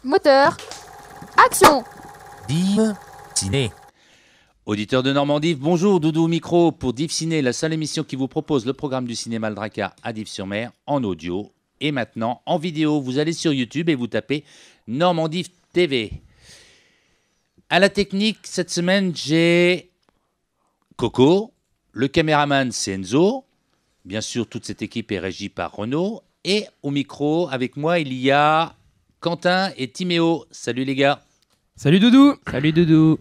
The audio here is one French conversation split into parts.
Moteur. Action. Div Ciné. Auditeur de Normandie, bonjour, Doudou au micro pour Div Ciné, la seule émission qui vous propose le programme du cinéma Le Dracard à Dives-sur-Mer en audio et maintenant en vidéo. Vous allez sur YouTube et vous tapez Normandie TV. À la technique, cette semaine, j'ai Coco, le caméraman c'est Enzo, bien sûr toute cette équipe est régie par Renaud, et au micro avec moi il y a Quentin et Timéo. Salut les gars. Salut Doudou. Salut Doudou.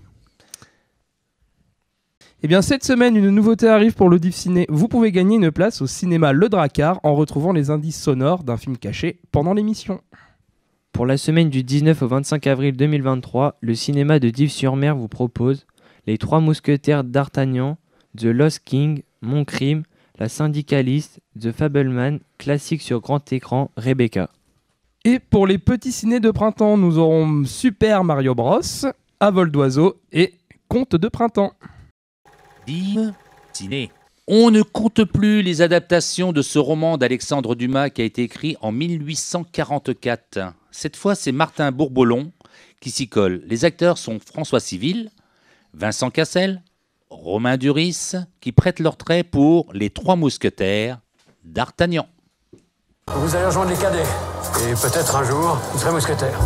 Eh bien cette semaine, une nouveauté arrive pour le Div Ciné. Vous pouvez gagner une place au cinéma Le Dracard en retrouvant les indices sonores d'un film caché pendant l'émission. Pour la semaine du 19 au 25 avril 2023, le cinéma de Dives-sur-Mer vous propose Les Trois Mousquetaires d'Artagnan, The Lost King, Mon Crime, La Syndicaliste, The Fableman, classique sur grand écran, Rebecca. Et pour les petits cinés de printemps, nous aurons Super Mario Bros, À vol d'oiseau et Contes de printemps. Div Ciné. On ne compte plus les adaptations de ce roman d'Alexandre Dumas qui a été écrit en 1844. Cette fois, c'est Martin Bourboulon qui s'y colle. Les acteurs sont François Civil, Vincent Cassel, Romain Duris, qui prêtent leur trait pour Les Trois Mousquetaires d'Artagnan. Vous allez rejoindre les cadets. Et peut-être un jour, vous serez mousquetaire.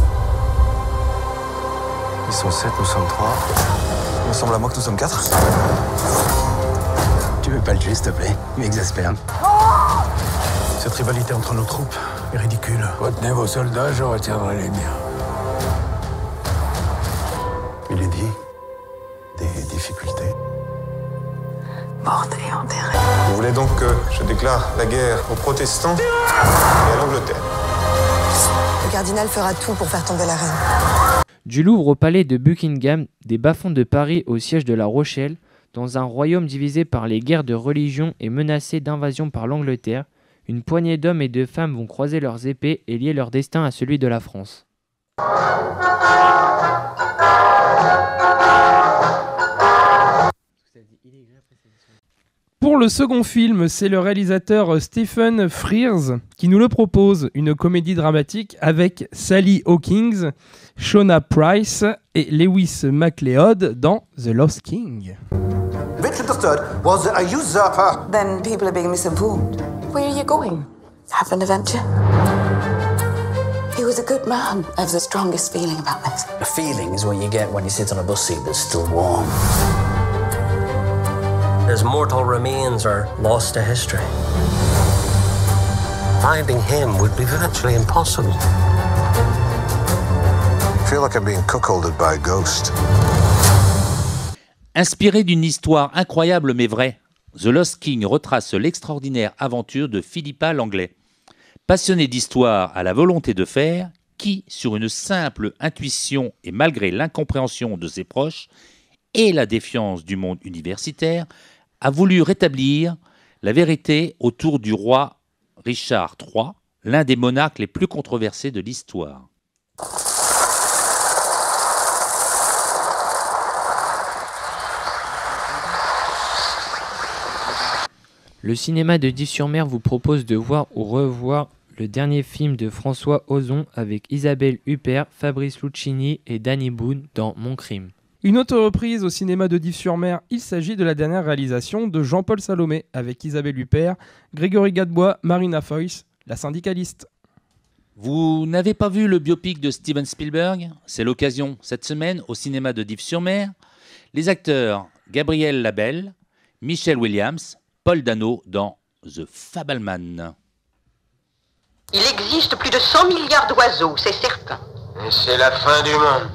Ils sont 7, nous sommes 3. Il me semble à moi que nous sommes 4. Tu veux pas le tuer, s'il te plaît? Il m'exaspère. Cette rivalité entre nos troupes est ridicule. Retenez vos soldats, je retiendrai les miens. Il est dit des difficultés. Morte et enterrée. Vous voulez donc que je déclare la guerre aux protestants et à l'Angleterre? Le cardinal fera tout pour faire tomber la reine. Du Louvre au palais de Buckingham, des bas-fonds de Paris au siège de La Rochelle, dans un royaume divisé par les guerres de religion et menacé d'invasion par l'Angleterre, une poignée d'hommes et de femmes vont croiser leurs épées et lier leur destin à celui de la France. Pour le second film, c'est le réalisateur Stephen Frears qui nous le propose, une comédie dramatique avec Sally Hawkins, Shona Price et Lewis MacLeod dans The Lost King. Richard III was a usurper. Then people are being misinformed. Where are you going? Have an adventure? He was a good man. I have the strongest feeling about this. A feeling is what you get when you sit on a bus seat that's still warm. His mortal remains are lost to history. Finding him would be virtually impossible. I feel like I'm being cuckolded by a ghost. Inspiré d'une histoire incroyable mais vraie, The Lost King retrace l'extraordinaire aventure de Philippa Langley. Passionné d'histoire à la volonté de faire, qui, sur une simple intuition et malgré l'incompréhension de ses proches et la défiance du monde universitaire, a voulu rétablir la vérité autour du roi Richard III, l'un des monarques les plus controversés de l'histoire. Le cinéma de Dives-sur-Mer vous propose de voir ou revoir le dernier film de François Ozon avec Isabelle Huppert, Fabrice Luchini et Danny Boone dans Mon Crime. Une autre reprise au cinéma de Dives-sur-Mer, il s'agit de la dernière réalisation de Jean-Paul Salomé avec Isabelle Huppert, Grégory Gadebois, Marina Foïs, La Syndicaliste. Vous n'avez pas vu le biopic de Steven Spielberg? C'est l'occasion cette semaine au cinéma de Dives-sur-Mer. Les acteurs Gabriel Labelle, Michelle Williams, Paul Dano dans The Fableman. Il existe plus de 100 milliards d'oiseaux, c'est certain. Et c'est la fin du monde.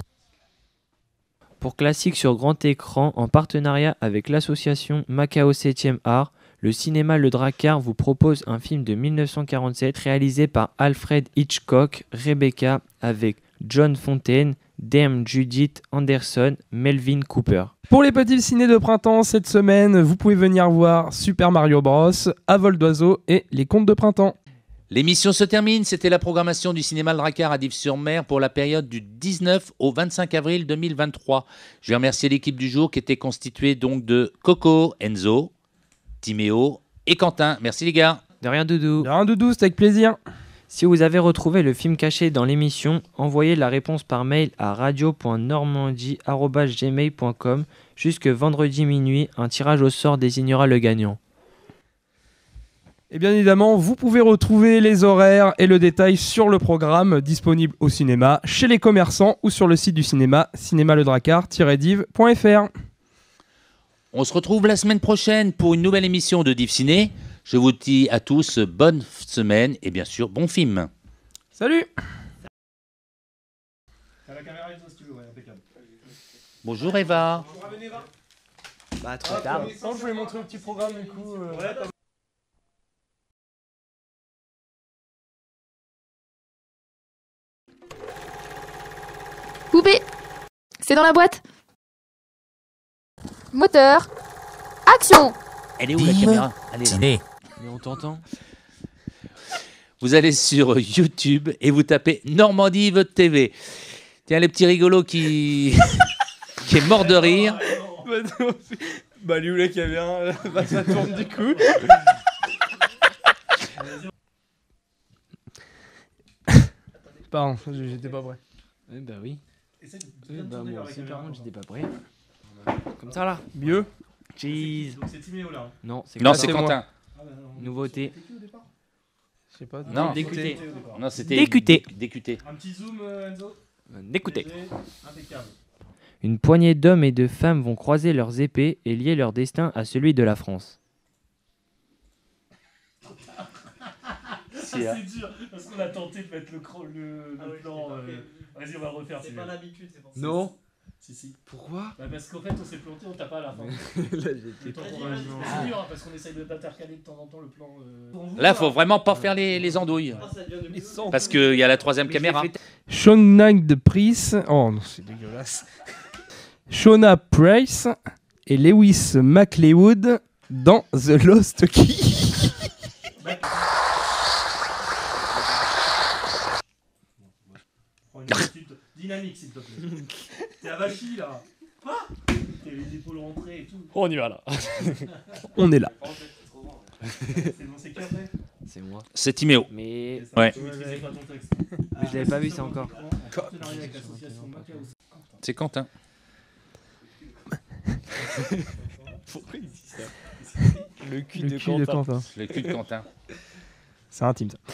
Pour classique sur grand écran, en partenariat avec l'association Macao 7e Art, le cinéma Le Dracard vous propose un film de 1947 réalisé par Alfred Hitchcock, Rebecca, avec John Fontaine, Dame Judith Anderson, Melvin Cooper. Pour les petits cinés de printemps, cette semaine, vous pouvez venir voir Super Mario Bros, À vol d'oiseau et Les Contes de printemps. L'émission se termine, c'était la programmation du cinéma Le Dracard à Dives-sur-Mer pour la période du 19 au 25 avril 2023. Je vais remercier l'équipe du jour qui était constituée donc de Coco, Enzo, Timéo et Quentin. Merci les gars. De rien Doudou. De rien Doudou, c'était avec plaisir. Si vous avez retrouvé le film caché dans l'émission, envoyez la réponse par mail à radio.normandie@gmail.com. Jusque vendredi minuit, un tirage au sort désignera le gagnant. Et bien évidemment, vous pouvez retrouver les horaires et le détail sur le programme disponible au cinéma, chez les commerçants ou sur le site du cinéma, cinémaledracard-div.fr. On se retrouve la semaine prochaine pour une nouvelle émission de Div Ciné. Je vous dis à tous bonne semaine et bien sûr bon film. Salut. T'as la caméra et tout si tu veux, ouais, impeccable. Bonjour Eva. Bonjour Eva. Bah trop tard. Je voulais montrer un petit programme du coup. Ouais, Poupée. C'est dans la boîte. Moteur. Action. Elle est où la caméra? Elle est là. Mais on t'entend. Vous allez sur YouTube et vous tapez Normandie votre TV. Tiens, les petits rigolos qui qui est mort de rire. Bah lui ou la caméra, bah, ça tourne du coup. Pardon, j'étais pas prêt. Oui, bah oui. Bah moi aussi, par contre, j'étais pas prêt. Comme ça là. Mieux. Cheese. Donc c'est Timéo là. Non, c'est Quentin. Nouveauté. Je sais pas. Non, Décuté. Non, c'était Décuté. Décuté. Un petit zoom, Enzo. D'écouter. Impeccable. Une poignée d'hommes et de femmes vont croiser leurs épées et lier leur destin à celui de la France. C'est dur, parce qu'on a tenté de mettre le plan. Vas-y, on va le refaire. C'est pas l'habitude, c'est pour ça. Non. Si. Pourquoi? Bah parce qu'en fait, on s'est planté, on t'a pas à la fin. Là, C'est dur, hein, parce qu'on essaye d'intercaler de temps en temps le plan. Là, faut vraiment pas faire les andouilles. Parce qu'il y a la troisième caméra. Shawnag de Price. Oh non, c'est dégueulasse. Shona Price et Lewis McLeod dans The Lost Key. Dynamique, s'il te plaît. T'es avachi là. Quoi? T'as les épaules rentrées et tout. On y va là. On est là. C'est bon, c'est qui après? C'est moi. C'est Timéo. Mais Ouais. Tu maîtrisais pas ton texte. Mais je l'avais pas vu ça encore. En partenariat avec l'association Macao. C'est Quentin. Pourquoi il dit ça? Le cul de Quentin. Le cul de Quentin. C'est intime ça.